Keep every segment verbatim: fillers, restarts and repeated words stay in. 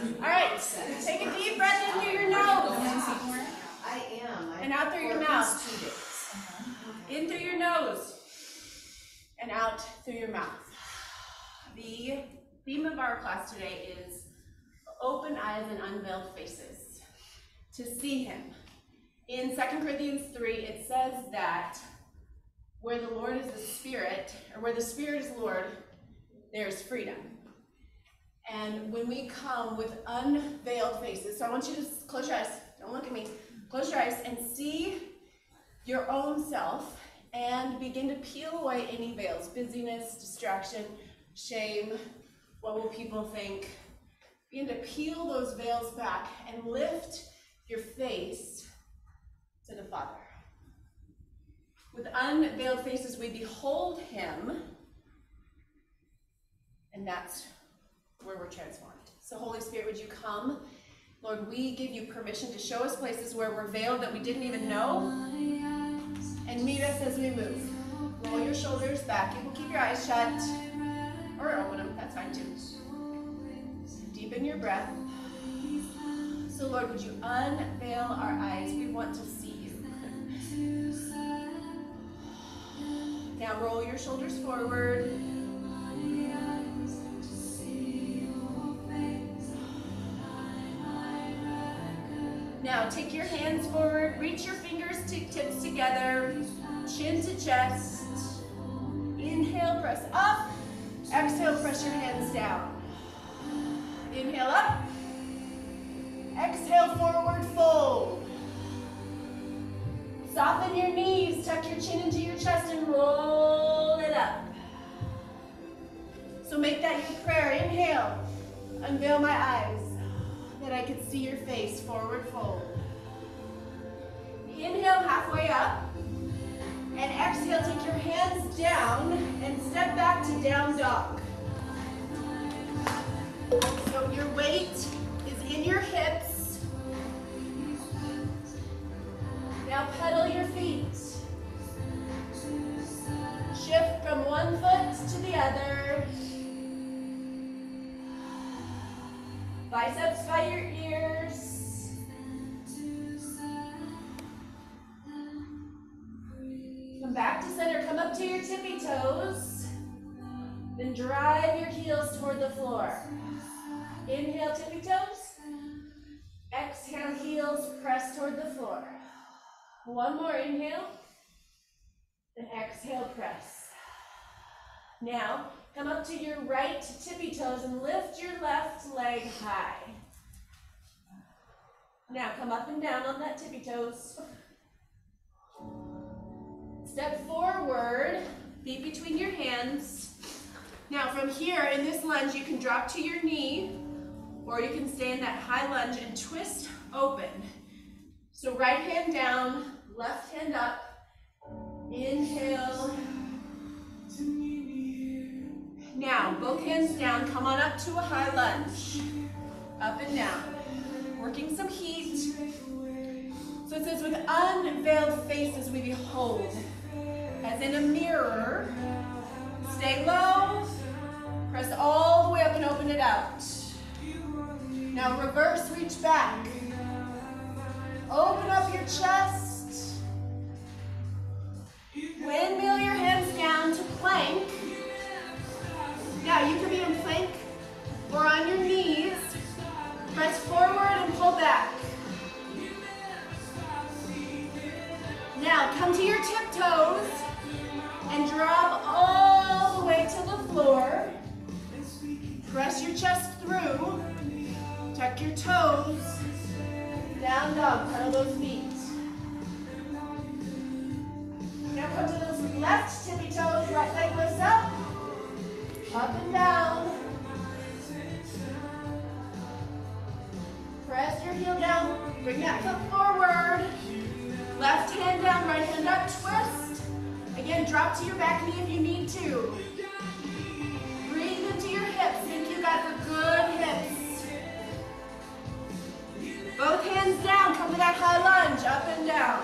All right, take a deep breath in through your nose. I am. And out through your mouth. In through your nose. And out through your mouth. The theme of our class today is open eyes and unveiled faces. To see him. In Second Corinthians three, it says that where the Lord is the Spirit, or where the Spirit is Lord, there is freedom. And when we come with unveiled faces, so I want you to close your eyes, don't look at me, close your eyes and see your own self and begin to peel away any veils, busyness, distraction, shame, what will people think. Begin to peel those veils back and lift your face to the Father. With unveiled faces, we behold him, and that's where we're transformed. So Holy Spirit, would you come? Lord, we give you permission to show us places where we're veiled that we didn't even know, and meet us as we move. Roll your shoulders back. You can keep your eyes shut, or open them, that's fine too. Deepen your breath. So Lord, would you unveil our eyes? We want to see you. Now roll your shoulders forward. Now take your hands forward, reach your fingers to tips together, chin to chest. Inhale, press up. Exhale, press your hands down. Inhale up. Exhale, forward fold. Soften your knees, tuck your chin into your chest and roll it up. So make that your prayer. Inhale, unveil my eyes that I could see your face, forward fold. Inhale, halfway up. And exhale, take your hands down and step back to down dog. So your weight is in your hips. Now pedal your feet. Shift from one foot to the other. Biceps by your ears. Come back to center, come up to your tippy toes. Then drive your heels toward the floor. Inhale, tippy toes. Exhale, heels press toward the floor. One more inhale. Then exhale, press. Now, come up to your right tippy toes and lift your left leg high. Now come up and down on that tippy toes. Step forward, feet between your hands. Now from here in this lunge, you can drop to your knee, or you can stay in that high lunge and twist open. So right hand down, left hand up. Inhale. Now, both hands down, come on up to a high lunge. Up and down. Working some heat. So it says, with unveiled faces we behold. As in a mirror. Stay low. Press all the way up and open it out. Now reverse, reach back. Open up your chest. Windmill your hands down to plank. Now you can be in plank or on your knees. Press forward and pull back. Now come to your tiptoes and drop all the way to the floor. Press your chest through. Tuck your toes. Down dog, pedal those feet. Now come to those left tippy toes, right leg lifts up. Up and down. Press your heel down. Bring that foot forward. Left hand down, right hand up, twist. Again, drop to your back knee if you need to. Breathe into your hips. Think you got the good hips. Both hands down. Come to that high lunge, up and down.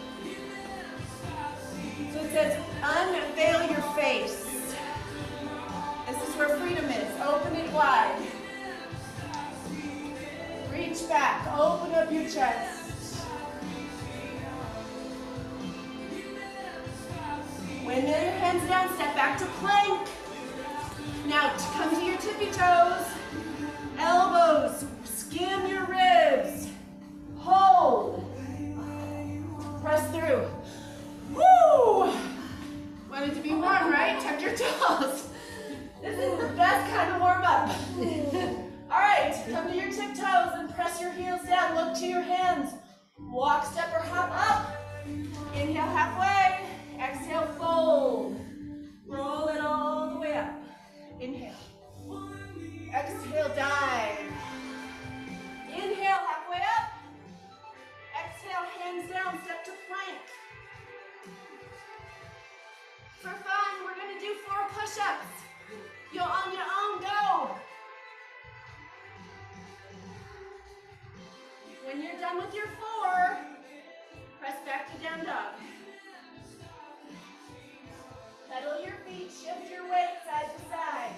So it says, unveil your face. This is where freedom is. Open it wide. back. Open up your chest. Windmill your hands down, step back to plank. Now come to your tippy toes. Elbows, skim your ribs. Hold. Press through. Woo! Wanted to be warm, right? Tuck your toes. This is the best kind of warm up. All right, come to your tiptoes and press your heels down. Look to your hands. Walk, step, or hop up. Inhale halfway. Exhale, fold. Roll it all the way up. Inhale. Exhale, dive. Inhale, halfway up. Exhale, hands down, step to plank. For fun, we're gonna do four push-ups. You'll on your own, go. When you're done with your four, press back to down dog. Pedal your feet, shift your weight side to side.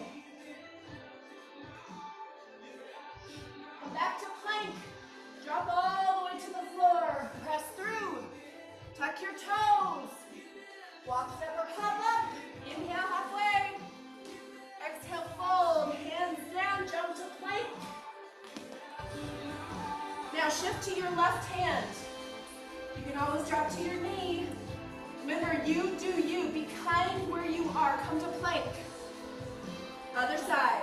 Come back to plank. Drop all the way to the floor. Press through. Tuck your toes. Walk, step, or hop up. Inhale halfway. Exhale, fold. Hands down, jump to plank. Now shift to your left hand. You can always drop to your knee. Remember, you do you. Be kind where you are. Come to plank. Other side.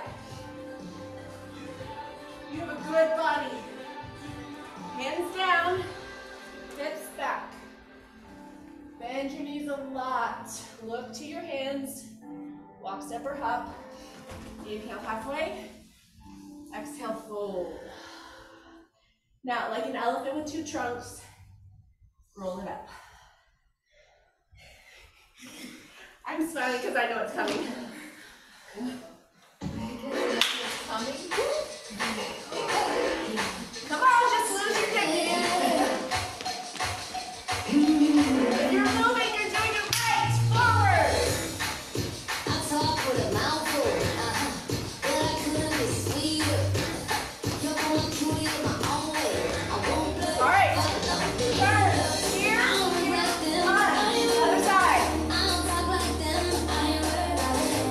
You have a good body. Hands down, hips back. Bend your knees a lot. Look to your hands. Walk, step, or hop. Inhale halfway. Exhale, fold. Now, like an elephant with two trunks, roll it up. I'm smiling because I know it's coming. Come on, just lose your technique. If you're moving, you're doing it right. Forward. I talk with a mouthful, uh-huh, but I couldn't be sweeter. You're going through it my own way. I won't play. All right. Turn. Here. Here. One. Other side. I don't talk like them. I ain't worried about it.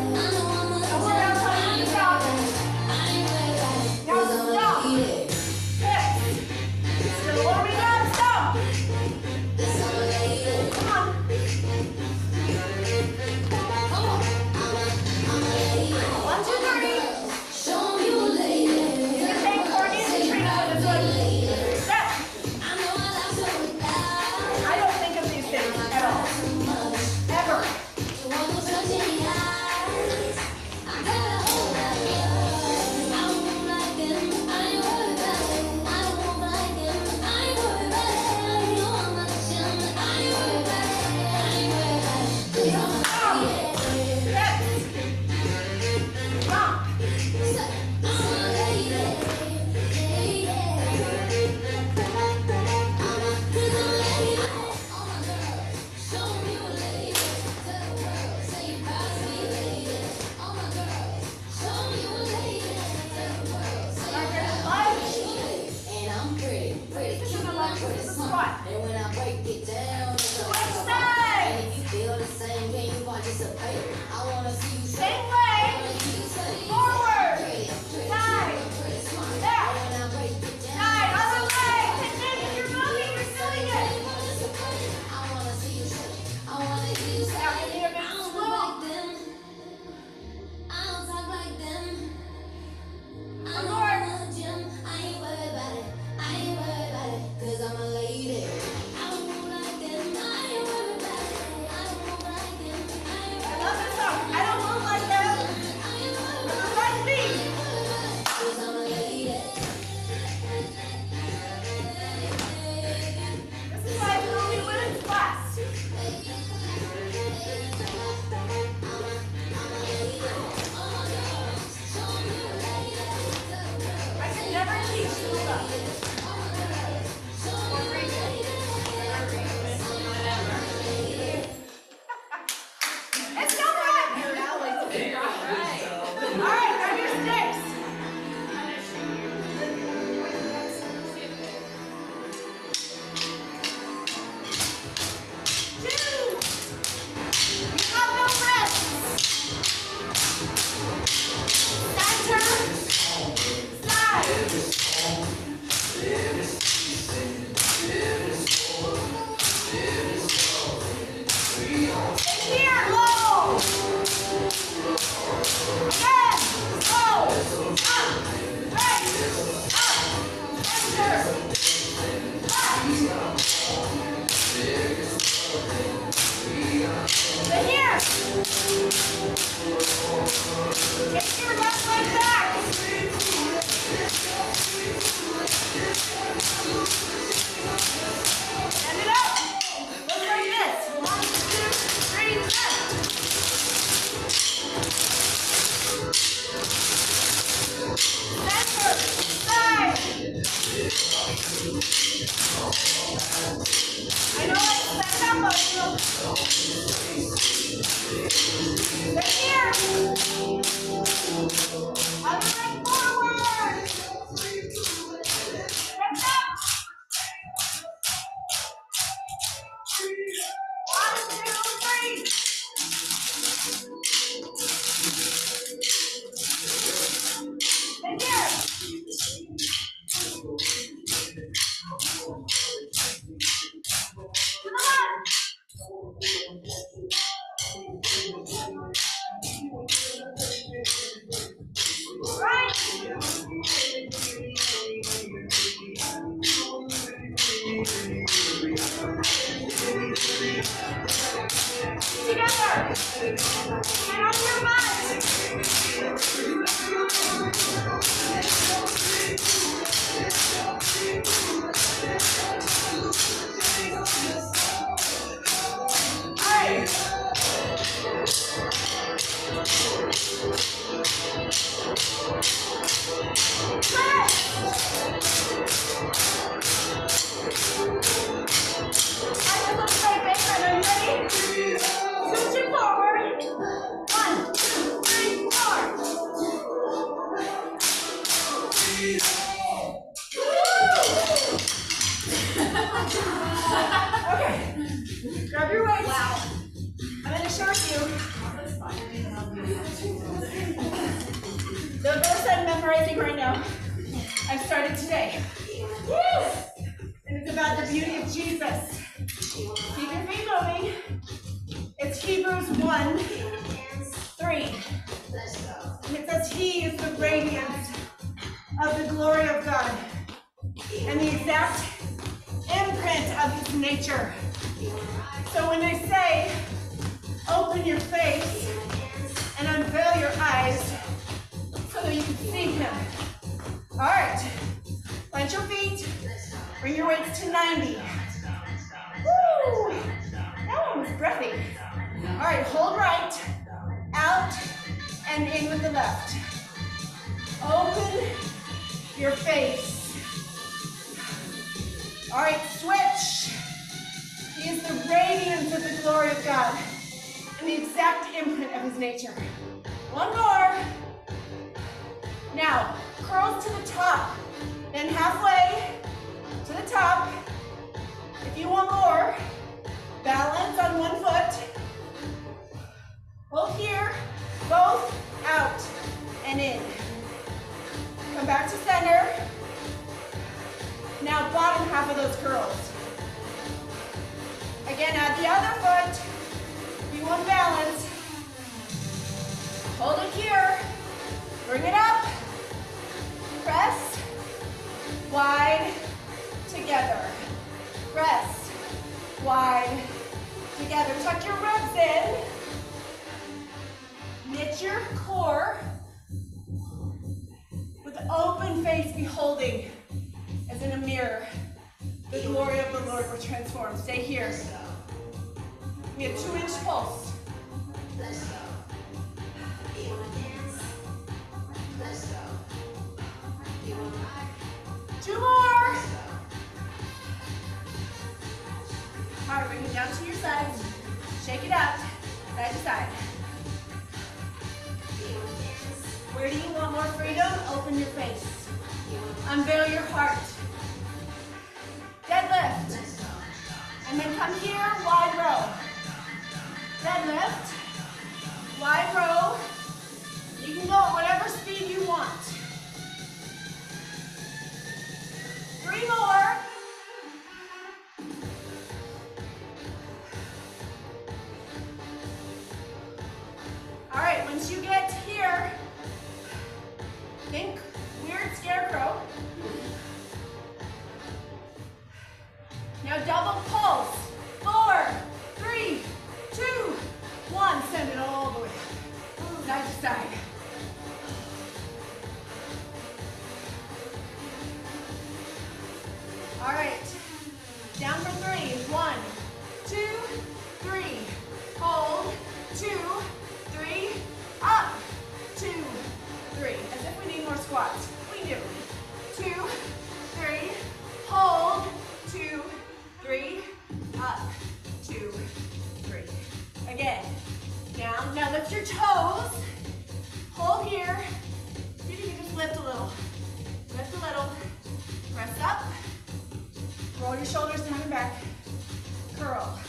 squats. We do. Two, three, hold, two, three, up, two, three. Again, down. Now lift your toes. Hold here. See if you can just lift a little. Lift a little. Press up. Roll your shoulders down and back. Curl.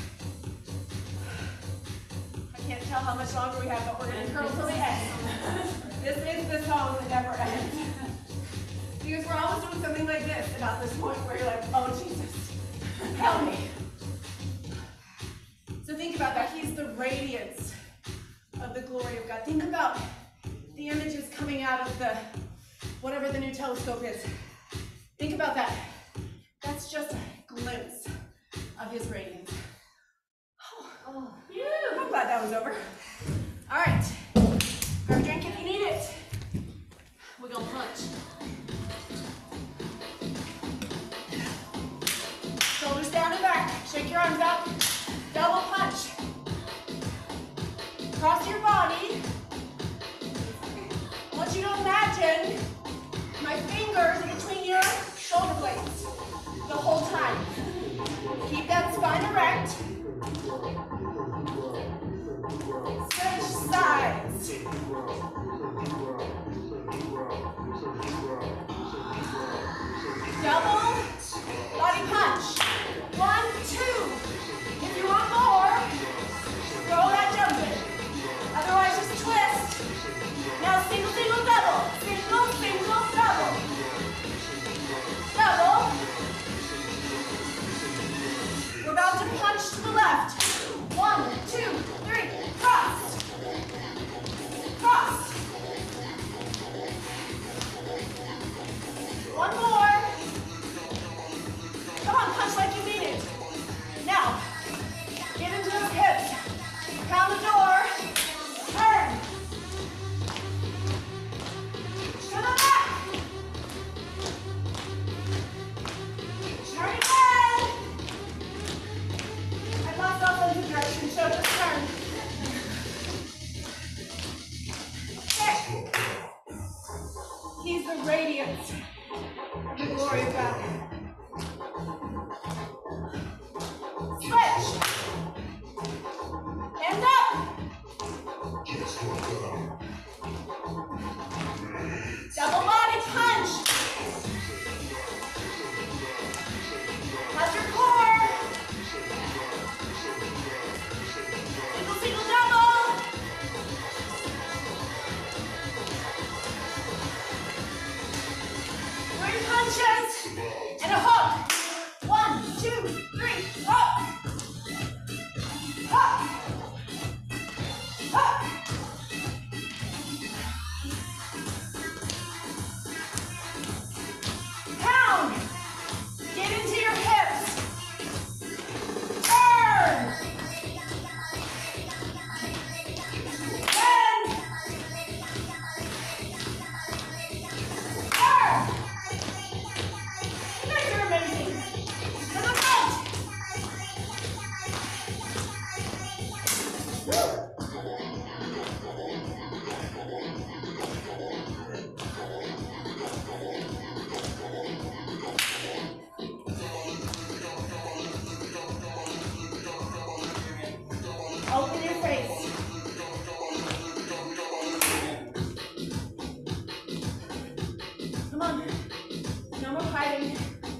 I can't tell how much longer we have, but we're going to curl till the end. This is the song that never ends. Because we're always doing something like this about this point where you're like, oh Jesus, help me. So think about that. He's the radiance of the glory of God. Think about the images coming out of the, whatever the new telescope is. Think about that. That's just a glimpse of his radiance. Oh, oh. Yeah, I'm glad that was over. All right, grab a drink if you need it. We're gonna punch. Shoulders down and back. Shake your arms out. Double punch. Cross your body. I want you to imagine my fingers between your shoulder blades the whole time. Keep that spine erect. Switch sides. Double body punch. One, two. If you want more, throw that jump in. Otherwise, just twist. Now single, single, double. Single, single, double. Double. We're about to punch to the left. One, two, three. Cross. Cross. One more. Come on, punch like you mean it. Now, get into those hips. Pound the door. Turn. To the back. Turn again. I lost all sense of direction, so just turn. Okay. He's the radiance of the glory of God. Switch. And up. Double body punch. How's your core? Single, single, double. Three punches and a hook. One, two, three, hook. Hook. Hook. Pound. Get into your hips. Turn. Bend. Turn. You guys are amazing. To the front. Woo. Open your face. Come on. No more hiding.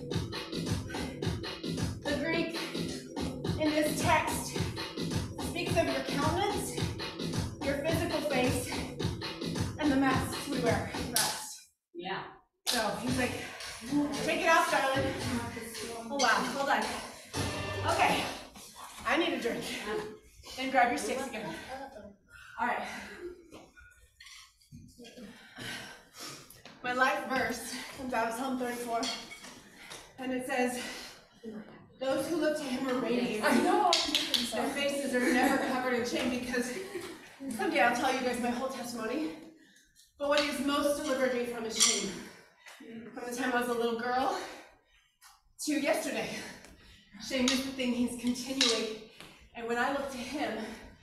The Greek in this text speaks of your countenance, your physical face, and the masks we wear for us. Yeah. So he's like, take it off, darling. Oh wow, hold on. Okay, I need a drink. Then grab your sticks again. All right. My life verse comes out of Psalm thirty-four, and it says, those who look to him are radiant. I know. Their faces are never covered in shame, because someday I'll tell you guys my whole testimony. But what he's most delivered me from is shame. From the time I was a little girl to yesterday. Shame is the thing he's continually. And when I look to him,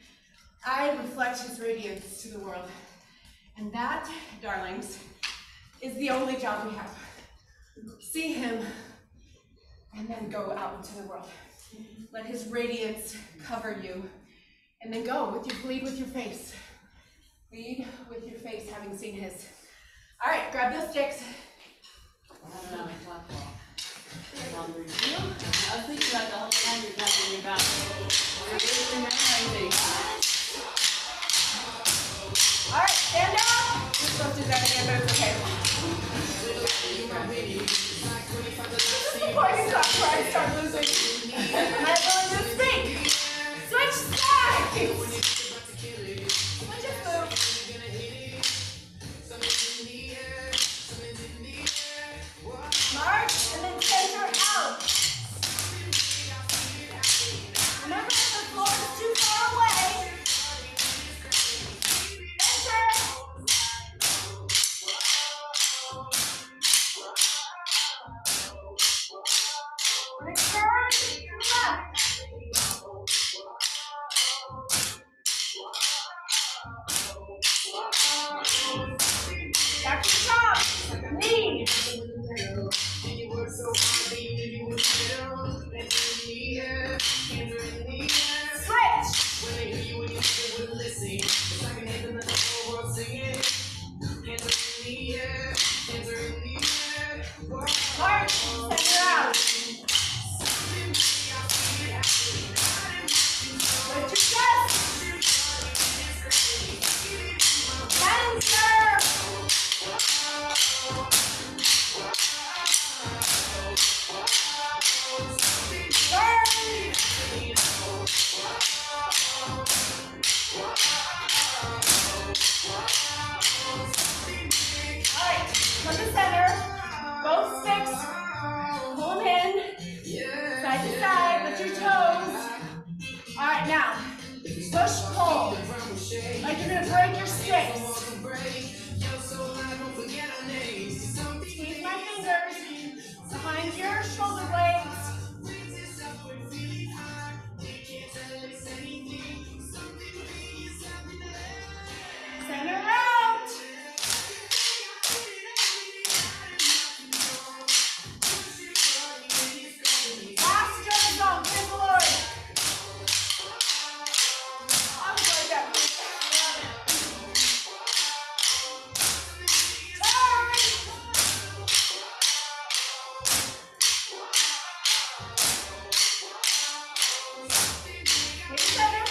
I reflect his radiance to the world. And that, darlings, is the only job we have. See him, and then go out into the world. Let his radiance cover you, and then go with your, lead with your face. Lead with your face, having seen his. All right, grab those sticks. I don't know, what for? I was thinking about the whole time you're talking about. You're really memorizing. All right, stand up. We're supposed to do that again, but it's okay. This is the point in class where I start losing my ability to speak. Switch sides. Switch it through. March and then center out. Remember, if the floor is too far away, center. Return left. Back to the top. Knee. March, center out. Lift your chest. Center. Alright, come to center. Both sticks. Pull them in. Side to side. Lift your toes. Alright, now. Push, pull. Like you're going to break your sticks. Squeeze my fingers behind your shoulder blades. Center out. Last stretch on, praise the Lord. I was like that. Turn. Hit center.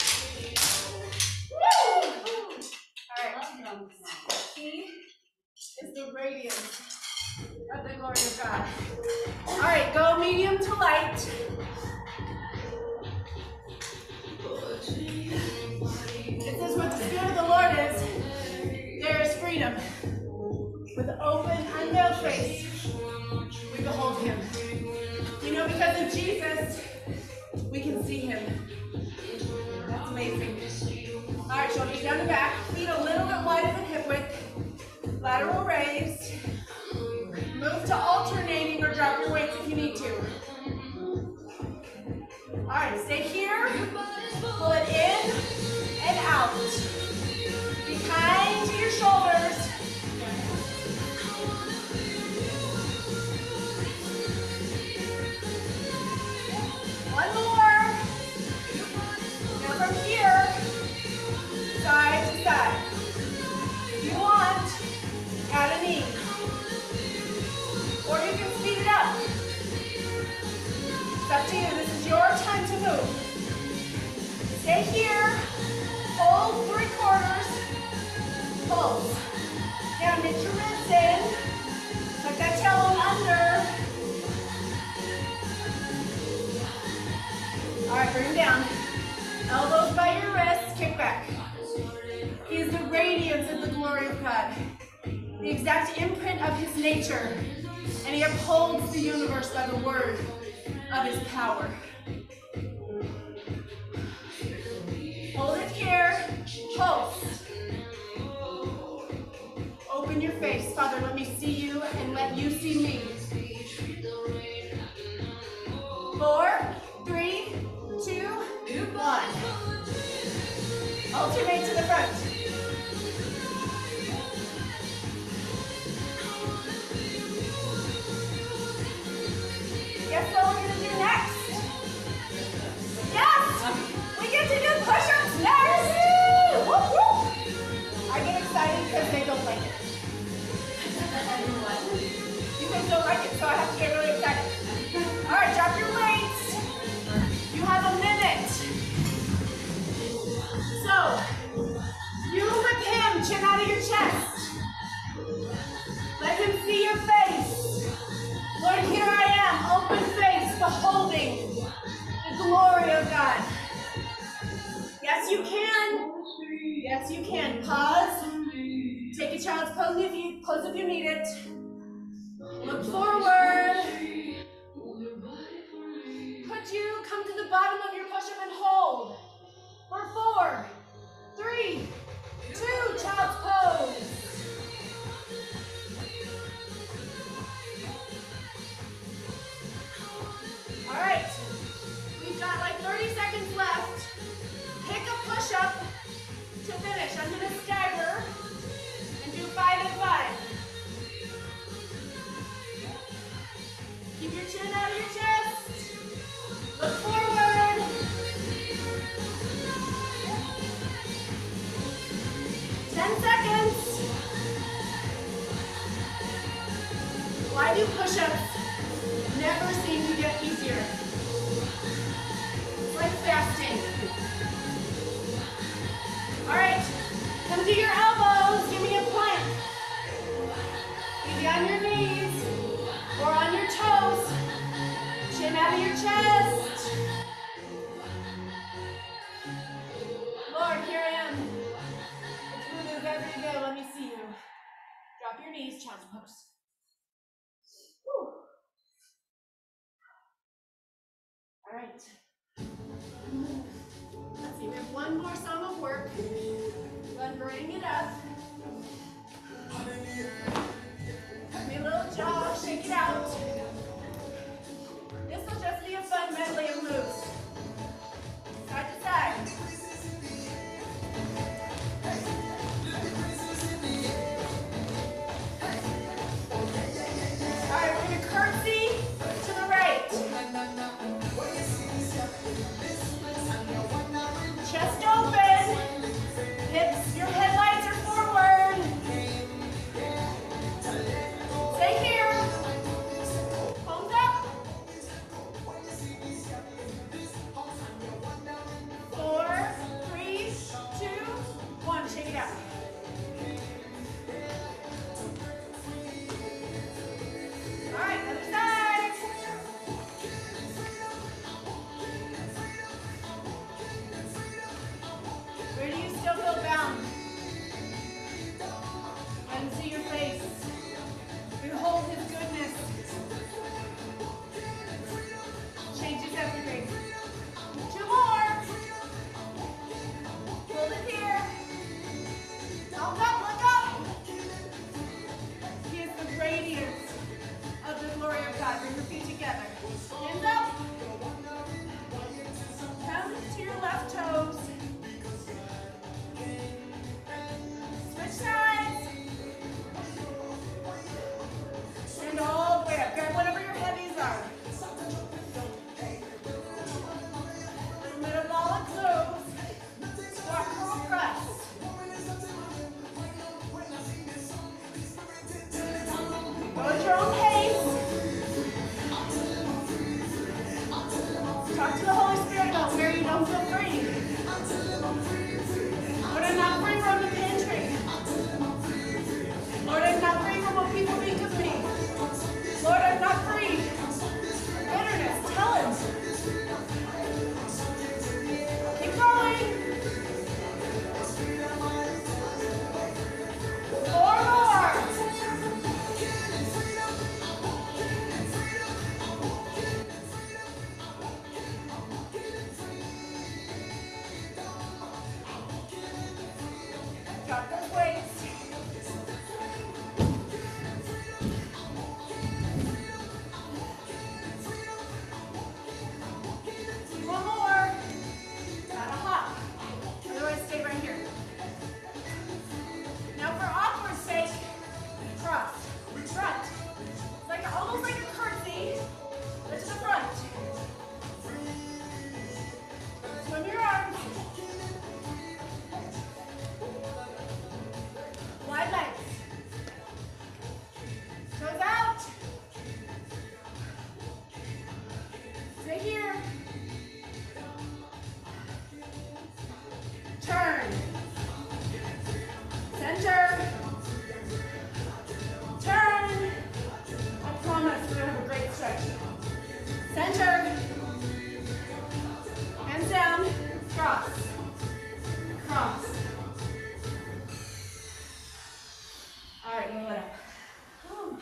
Woo! Alright. He is the radiance of the glory of God. Alright, go medium to light. It says what the Spirit of the Lord is, there is freedom. With open, unveiled face, we behold him. You know, because of Jesus, we can see him. That's amazing. Alright, shoulders down and back, feet a little bit wider than hip width, lateral raise. Move to alternating or drop your weights if you need to. Alright, stay here, pull it in and out. Be kind to your shoulders. One more. Now from here, side to side. If you want, add a knee. Or you can speed it up. It's up to you. This is your time to move. Stay here. Hold three quarters. Pulse. Now knit your ribs in. Tuck that tailbone under. All right, bring them down. Elbows by your wrists. Kick back. He is the radiance of the glory of God. The exact imprint of his nature. And he upholds the universe by the word of his power. Hold it here. Pulse. Open your face. Father, let me see you and let you see me. Four, three, two, one. Alternate to the front. guys don't like it, so I have to get really excited. All right, drop your weights. You have a minute. So, you with him, chin out of your chest. Let him see your face. Lord, here I am, open face, beholding the glory of God. Yes, you can. Yes, you can. Pause. Take a child's pose if you, pose if you need it. Look forward. Could you come to the bottom of your push-up and hold for four, three, two, child's pose. All right, we've got like thirty seconds left. Pick a push-up to finish. I'm gonna stagger and do five and five. Keep your chin out of your chest. Look forward. Ten seconds. Why do push-ups never seem to get easier? It's like fasting. All right, come to your elbows. Give me a plank. Maybe on your knees or on your toes. Chin out of your chest. Lord, here I am. It's moving every day. Let me see you. Drop your knees, child's pose. Whew. All right. Let's see, we have one more song of work. Then bring it up. Give me a little jog, shake it out. This will just be a fun medley of moves. Side to side. All right, we're gonna curtsy to the right. Chest open. Hips, your headlights are forward.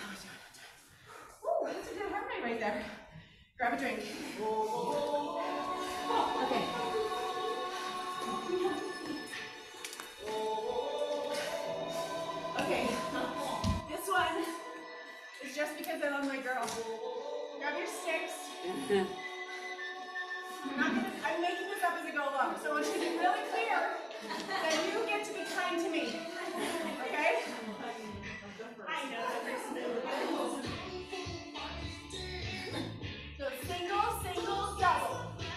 Ooh, that's a good heart rate right there. Grab a drink. Okay. Okay. This one is just because I love my girl. Grab your sticks. I'm not gonna, I'm making this up as I go along, so I want you to be really clear that you get to be kind to me. Okay? I know. So single, single, double.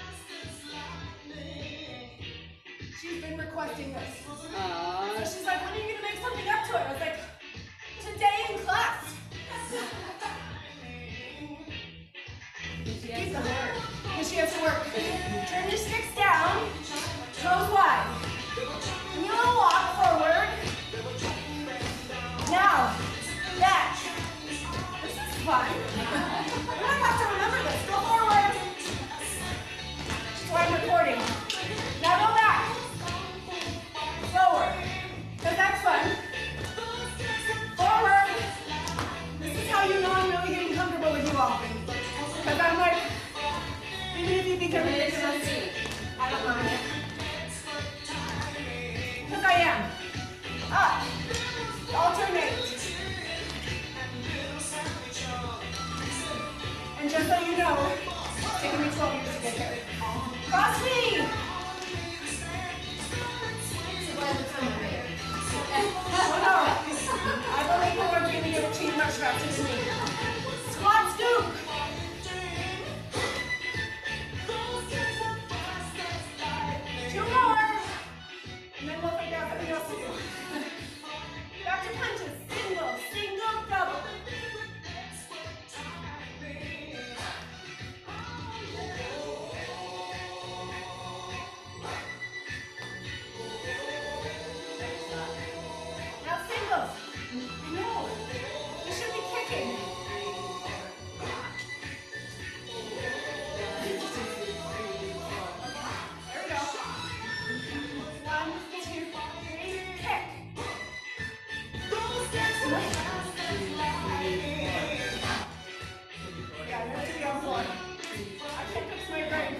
She's been requesting this. Aww. So she's like, when are you gonna make something up to it? I was like, today in class. She has to work. Because she has to work. Turn your sticks down, toes wide. And you're gonna walk forward. Now, back. This is fun. We don't have to remember this. Go forward. That's why I'm recording. Now go back. Forward. Because that's fun. Forward. This is how you know I'm really getting comfortable with you all. Because I'm like, even if you think I'm ridiculous, I don't mind. Because I am. Up. Alternate. And just so you know, it's taken me twelve years to get here. Cross me. Oh no. I believe the Lord's going to give it to you much faster than me. Squat scoop. Two more. And then we'll figure out something else to do. Back to punches. Single, single, double. Now singles. No. You should be kicking. There we go. One, two, three, kick. Yeah, I have to be on board. I can't fix my brain.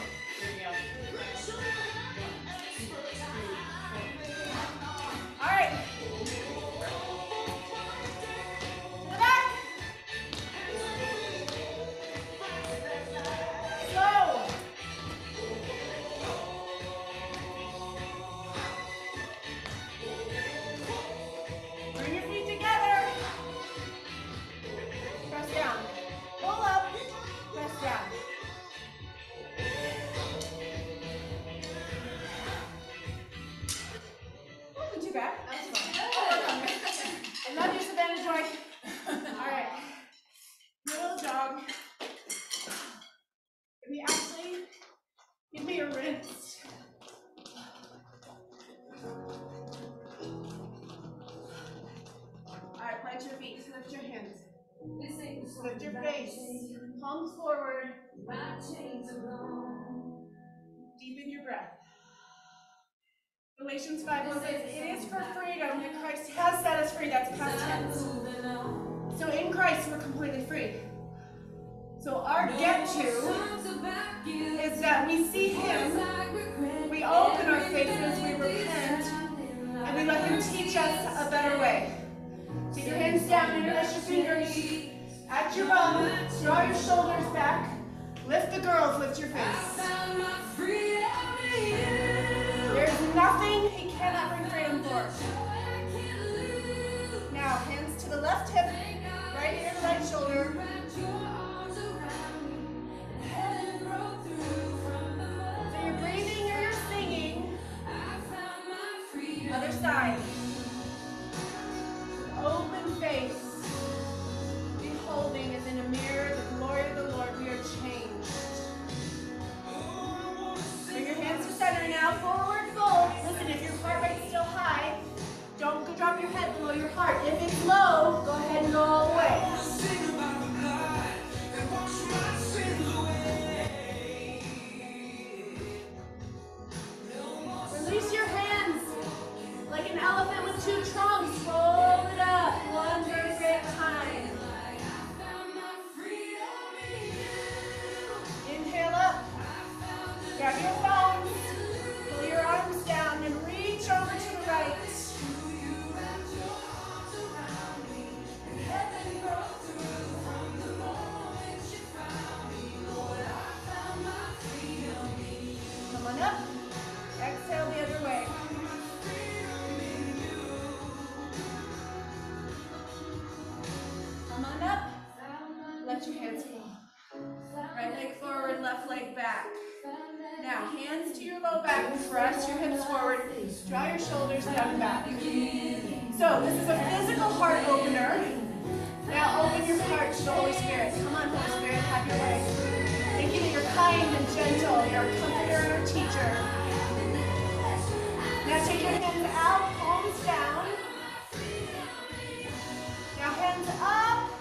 All right. To the back. Slow. Bring your feet together. Press down. Pull up. Press down. Wasn't too bad. I love you, Savannah Joy. All right. Little jog. Give me actually, give me a rinse. All right, plant your feet. Lift your hands. Lift your face. Palms forward. Deepen your breath. Galatians five one says, it is for freedom that Christ has set us free. That's past tense. So in Christ, we're completely free. So our get to is that we see Him, we open our faces, we repent, and we let Him teach us a better way. Take your hands down, interlace your fingers at your bum, draw your shoulders back, lift the girls, lift your face. There's nothing He cannot bring freedom for. Now, hands to the left hip, right ear to right shoulder. So you're breathing or you're singing. Other side. Open face. Beholding as in a mirror the glory of the Lord, we are changed. Bring your hands to center now. Forward fold. Listen, if your heart rate's still high, don't go drop your head below your heart. If it's low, go ahead and go all the way. Release your hands like an elephant with two trunks. Fold it up. One vertebrae let your hands fall. Right leg forward, left leg back. Now, hands to your low back, press your hips forward, draw your shoulders down and back. So, this is a physical heart opener. Now, open your heart to the Holy Spirit. Come on, Holy Spirit, have your way. Thank you that you're kind and gentle. You're our comforter and our teacher. Now, take your hands out, palms down. Now, hands up.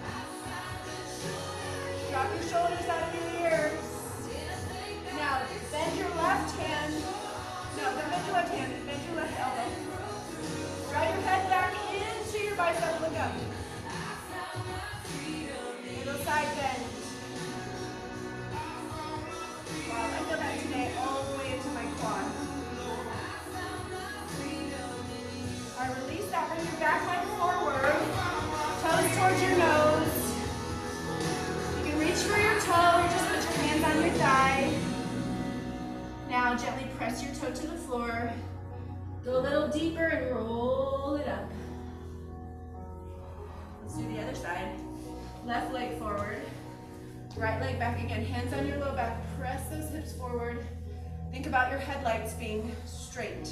Drop your shoulders out of your ears. Now, bend your left hand. No, don't bend your left hand. Bend your left elbow. Draw your head back into your bicep. Look up. Little side bend. Wow, I feel that today all the way into my quad. All right, release that. Bring your back leg forward. Toes towards your nose. You can reach for your toe or just put your hands on your thigh. Now gently press your toe to the floor. Go a little deeper and roll it up. Let's do the other side. Left leg forward. Right leg back again. Hands on your low back. Press those hips forward. Think about your headlights being straight.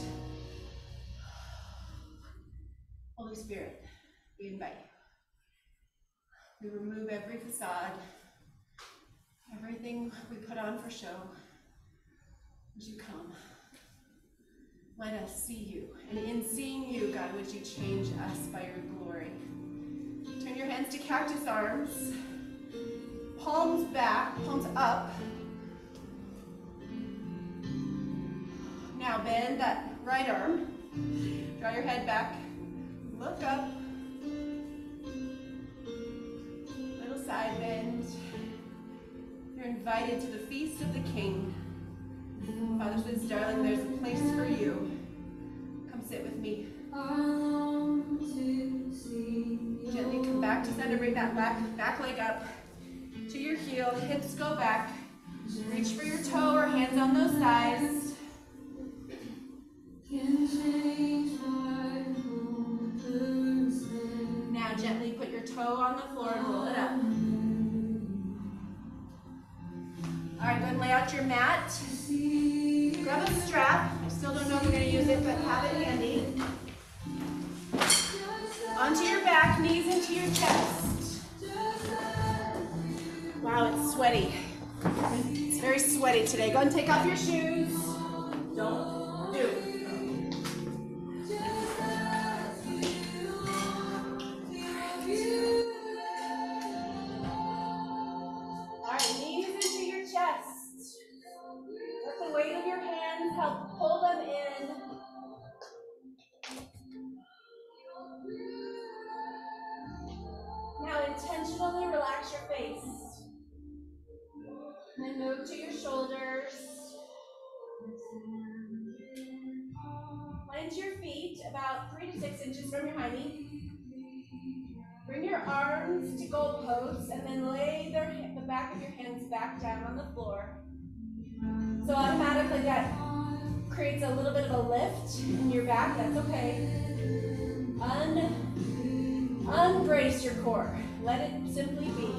Holy Spirit, we invite you. We remove every facade, everything we put on for show. Would you come? Let us see you. And in seeing you, God, would you change us by your glory? Turn your hands to cactus arms. Palms back, palms up. Now bend that right arm. Draw your head back. Look up. Little side bend. You're invited to the feast of the King. Father says, darling, there's a place for you. Come sit with me. Gently come back to center. Bring that back, back leg up to your heel. Hips go back. Reach for your toe or hands on those thighs. Now gently put your toe on the floor and roll it up. All right, go ahead and lay out your mat. Grab a strap. I still don't know if we're going to use it, but have it handy. Onto your back, knees into your chest. Wow, it's sweaty. It's very sweaty today. Go ahead and take off your shoes. Don't do. All right, knees into your chest. Let the weight of your hands help pull them in. Now intentionally relax your face. And then move to your shoulders. Plant your feet about three to six inches from your high knee. Bring your arms to goal pose and then lay their, the back of your hands back down on the floor. So automatically that creates a little bit of a lift in your back. That's okay. Un, unbrace your core. Let it simply be.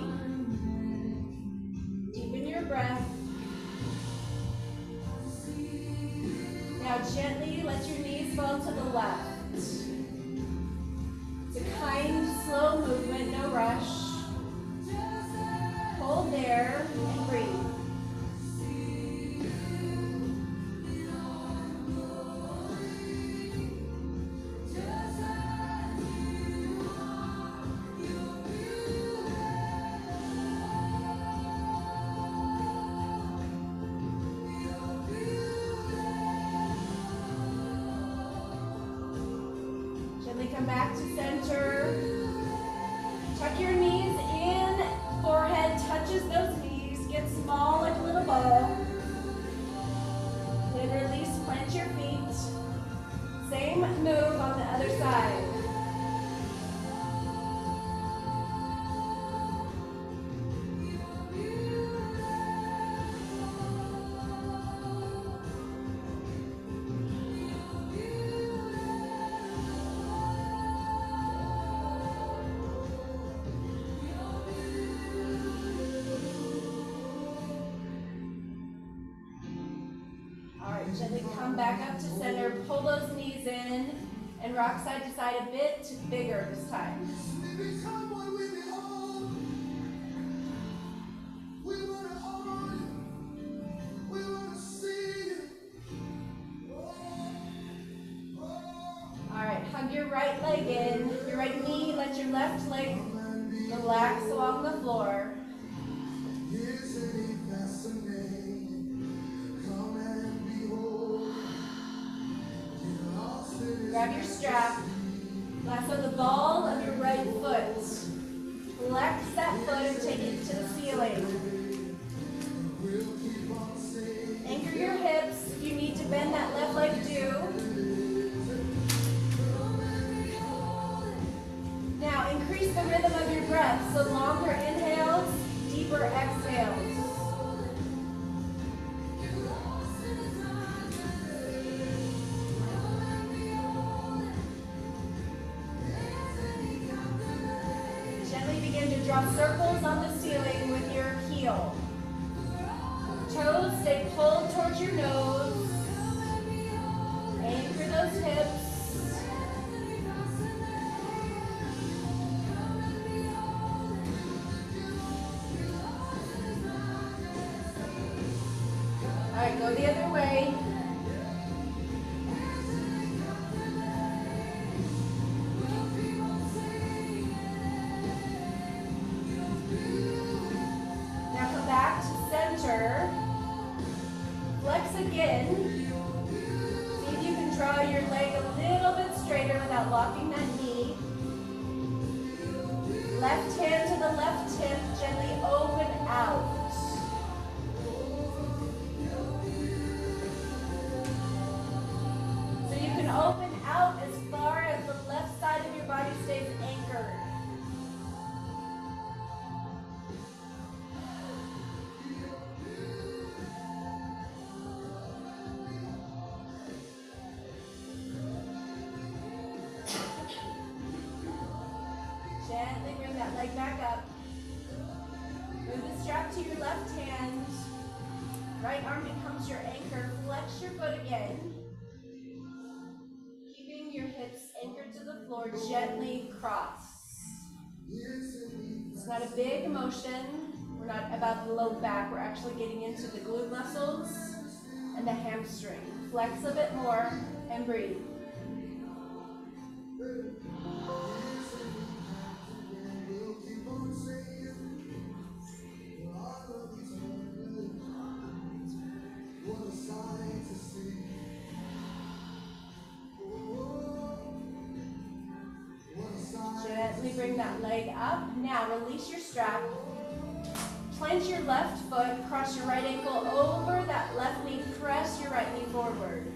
Deepen your breath. Now gently let your knees fall to the left. It's a kind, slow movement, no rush. Hold there and breathe. Come back to center. Tuck your knees in. Forehead touches those knees. Get small like a little ball. Then release, plant your feet. Same move on the other side. Gently come back up to center, pull those knees in, and rock side to side a bit bigger this time. All right, hug your right leg in, your right knee, let your left leg relax along the floor. Grab your strap, lasso the ball of your right foot. Flex that foot and take it to the ceiling. Anchor your hips. If you need to bend that left leg, do. Now increase the rhythm of your breath. So longer inhales, deeper exhales. Draw circles on the ceiling with your heel. Toes stay pulled towards your nose. Anchor those hips. All right, go the other way. Flex again. See if you can draw your leg a little bit straighter without locking that knee. Left hand to the left hip, gently open out. So you can open out as far as the left side of your body stays anchored. Gently bring that leg back up. Move the strap to your left hand. Right arm becomes your anchor. Flex your foot again. Keeping your hips anchored to the floor. Gently cross. It's not a big motion. We're not about the low back. We're actually getting into the glute muscles and the hamstring. Flex a bit more and breathe. Gently bring that leg up. Now release your strap. Plant your left foot, cross your right ankle over that left knee, press your right knee forward.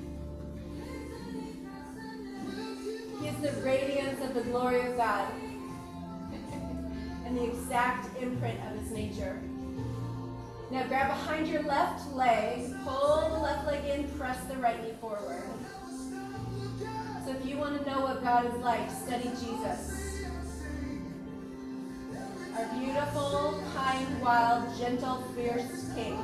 He is the radiance of the glory of God and the exact imprint of his nature. Now grab behind your left leg, pull the left leg in, press the right knee forward. So if you want to know what God is like, study Jesus. Our beautiful, kind, wild, gentle, fierce King.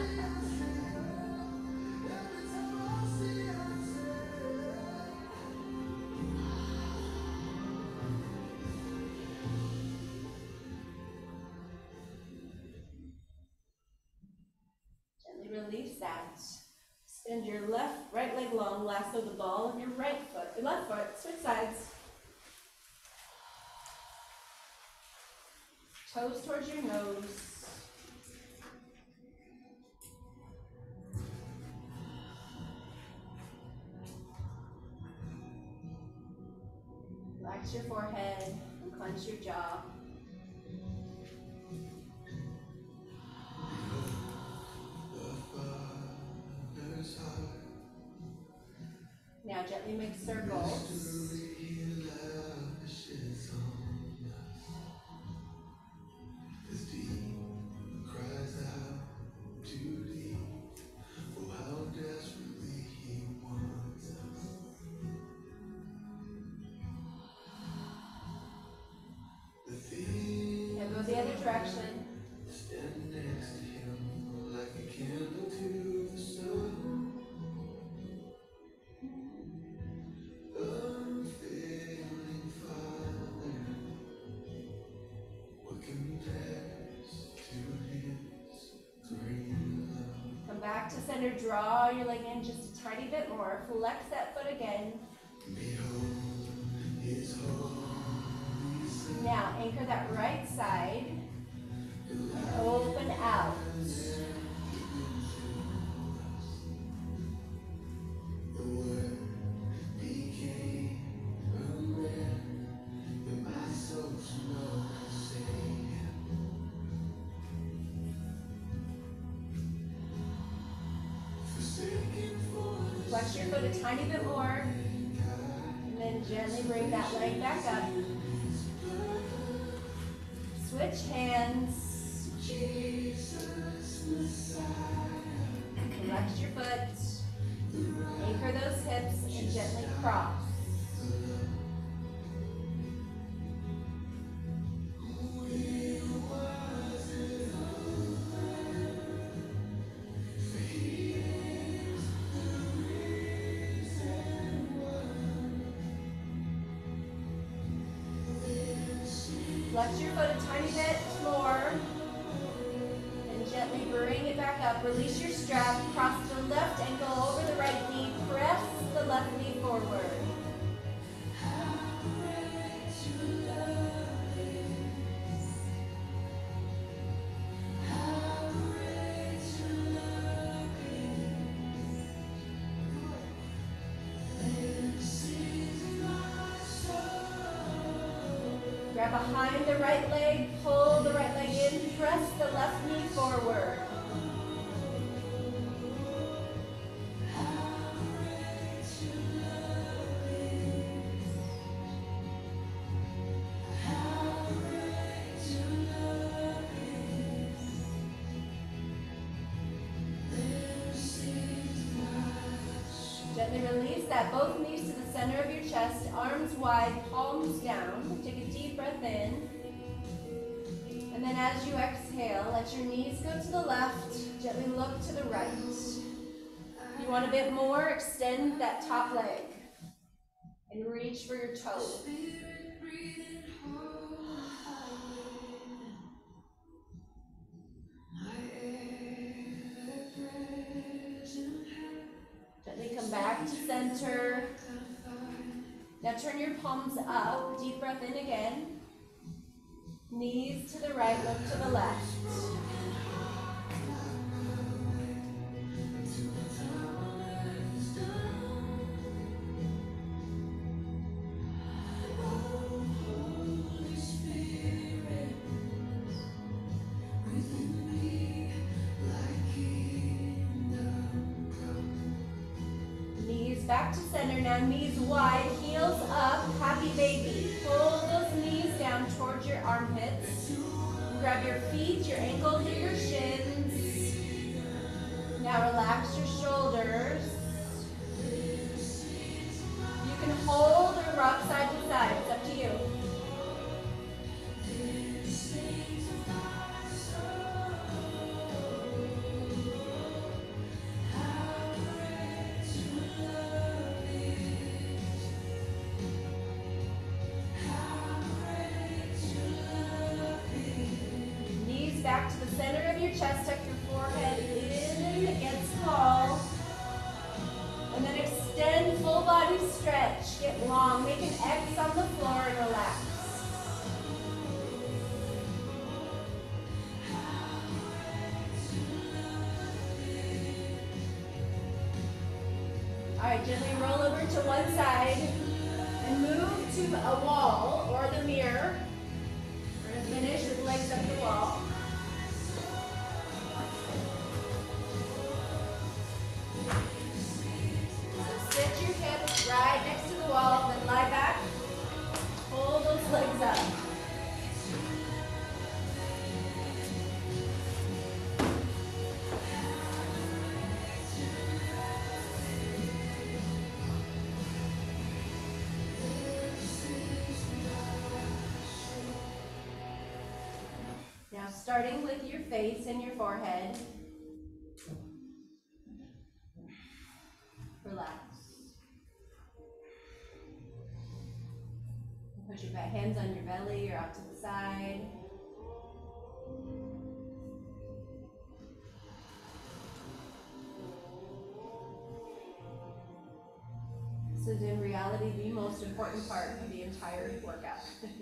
Gently release that. Extend your left, right leg long, lasso the ball of your right foot, your left foot, switch sides. Toes towards your nose. Relax your forehead and clench your jaw. Now gently make circles. Now go the other direction. center, draw your leg in just a tiny bit more. Flex that foot again. Now anchor that right side and open out. Flex your foot a tiny bit more, and then gently bring that leg back up. Switch hands. Flex your foot. Anchor those hips and gently cross. Flex your foot a tiny bit more, and gently bring it back up. Release your strap, cross the left ankle over the right knee, press the left knee forward. Grab behind the right leg, pull the right leg in, press the left knee forward. Gently release that, both knees to the center of your chest, arms wide, palms down. Take a deep breath in. And then as you exhale, let your knees go to the left, gently look to the right. If you want a bit more, extend that top leg and reach for your toes. Gently come back to center. Now turn your palms up, deep breath in again. Knees to the right, look to the left. Back to center now, knees wide, heels up, happy baby. Pull those knees down towards your armpits. Grab your feet, your ankles, or your shins. Now relax your shoulders. You can hold or rock side to side, it's up to you. Back to the center of your chest, tuck your forehead in against the wall. And then extend, full body stretch, get long, make an X on the floor and relax. All right, gently roll over to one side and move to a wall or the mirror. We're gonna finish with legs up the wall. Sit your hips right next to the wall, then lie back. Pull those legs up. Now starting with your face and your forehead. Relax. Put your hands on your belly or out to the side. most important part of the entire workout.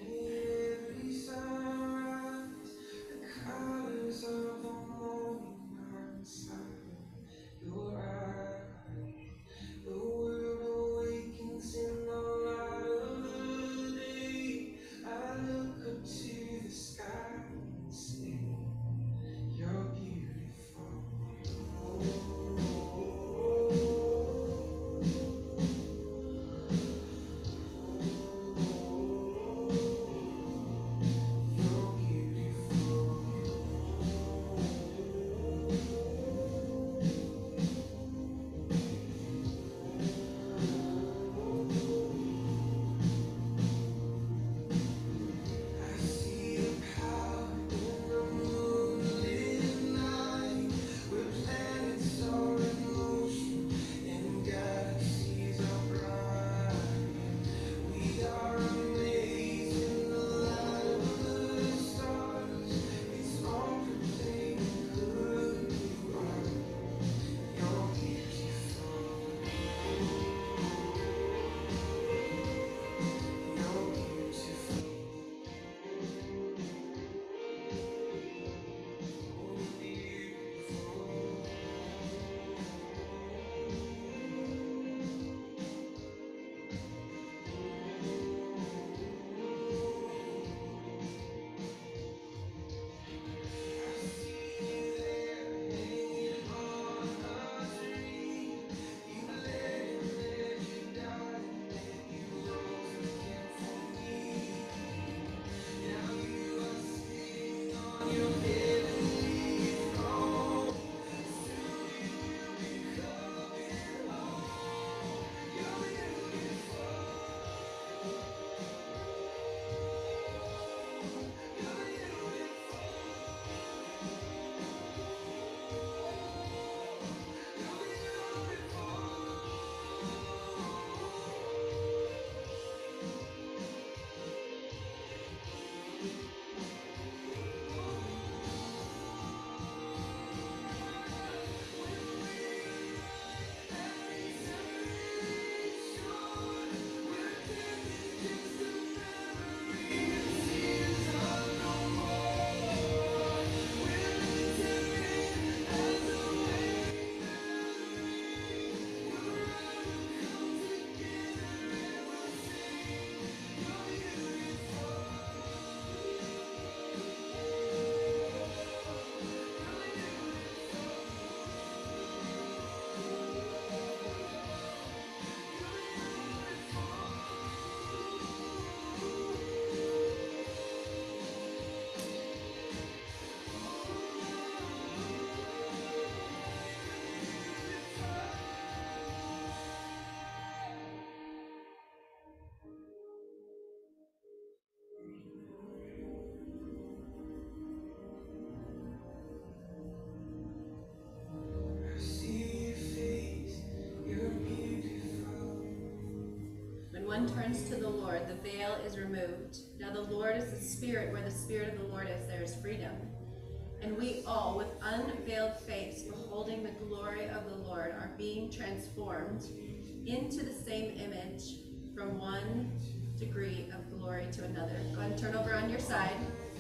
One turns to the Lord, the veil is removed. Now the Lord is the Spirit. Where the Spirit of the Lord is, there is freedom. And we all, with unveiled face, beholding the glory of the Lord, are being transformed into the same image from one degree of glory to another. Go ahead and turn over on your side.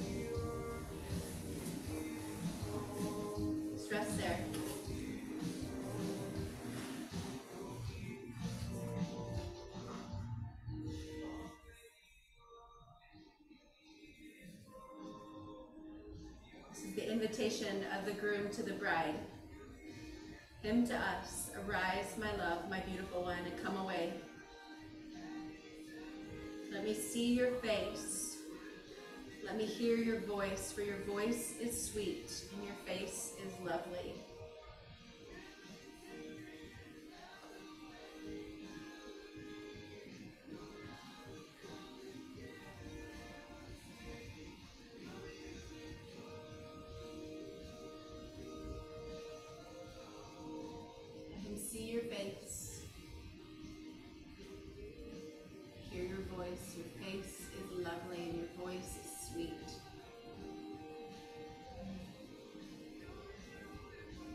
Just rest there. The invitation of the groom to the bride. Him to us, arise, my love, my beautiful one, and come away. Let me see your face. Let me hear your voice, for your voice is sweet and your face is lovely. See your face, hear your voice, your face is lovely and your voice is sweet.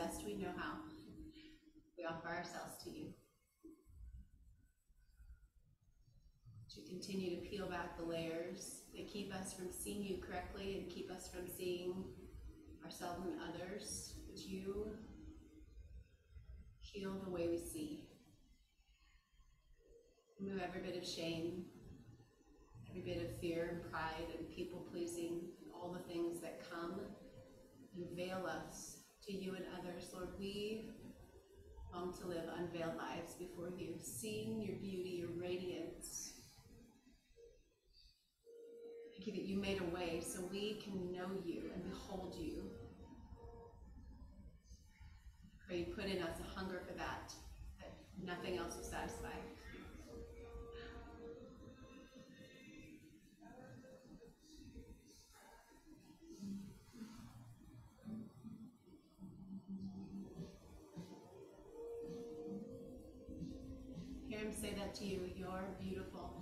best we know how. We offer ourselves to you. To continue to peel back the layers that keep us from seeing you correctly and keep us from seeing ourselves and others. Would you heal the way we see? Remove every bit of shame, every bit of fear and pride and people pleasing, all the things that come and veil us to you and others. Lord, we long to live unveiled lives before you, seeing your beauty, your radiance. Thank you that you made a way so we can know you and behold you. I pray you put in us a hunger for that, that nothing else will satisfy. Hear him say that to you. You're beautiful.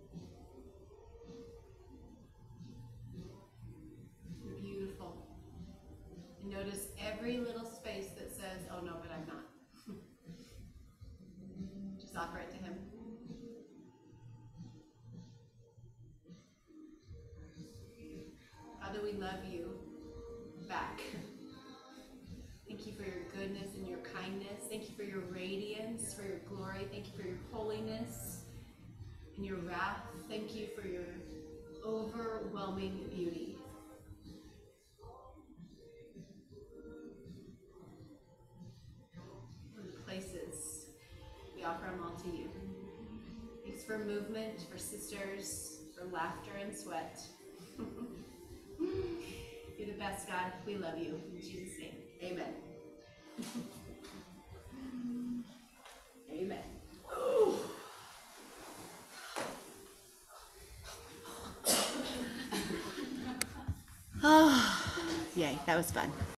You're beautiful. And notice every little space that says, oh no, but I'm not. Just offer it to him. Father, we love you back. Thank you for your goodness and your kindness. Thank you for your radiance, for your glory. Thank you for your holiness and your wrath. Thank you for your overwhelming beauty. And the places, we offer them all to you. Thanks for movement, for sisters, for laughter and sweat. You're the best, God. We love you. In Jesus' name, amen. Amen. Oh, yay, that was fun.